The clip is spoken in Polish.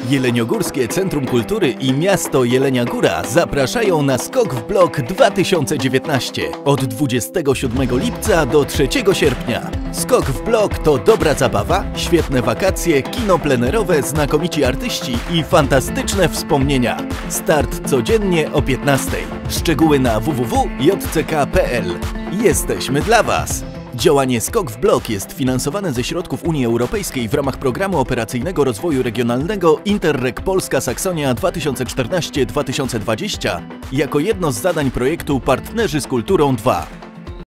Jeleniogórskie Centrum Kultury i miasto Jelenia Góra zapraszają na Skok w Blok 2019 od 27 lipca do 3 sierpnia. Skok w Blok to dobra zabawa, świetne wakacje, kino plenerowe, znakomici artyści i fantastyczne wspomnienia. Start codziennie o 15. Szczegóły na www.jck.pl. Jesteśmy dla Was! Działanie Skok w Blok jest finansowane ze środków Unii Europejskiej w ramach Programu Operacyjnego Rozwoju Regionalnego Interreg Polska Saksonia 2014-2020 jako jedno z zadań projektu Partnerzy z Kulturą 2.